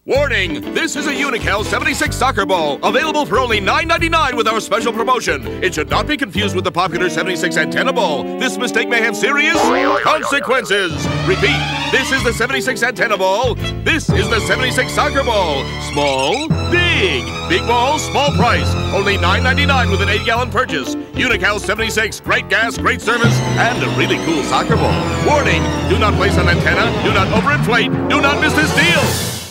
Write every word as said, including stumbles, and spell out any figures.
Warning! This is a Unocal seventy-six soccer ball, available for only nine ninety-nine with our special promotion. It should not be confused with the popular seventy-six antenna ball. This mistake may have serious consequences. Repeat, this is the seventy-six antenna ball. This is the seventy-six soccer ball. Small, big. Big ball, small price. Only nine ninety-nine with an eight gallon purchase. Unocal seventy-six, great gas, great service, and a really cool soccer ball. Warning, do not place on antenna, do not overinflate, do not miss this deal.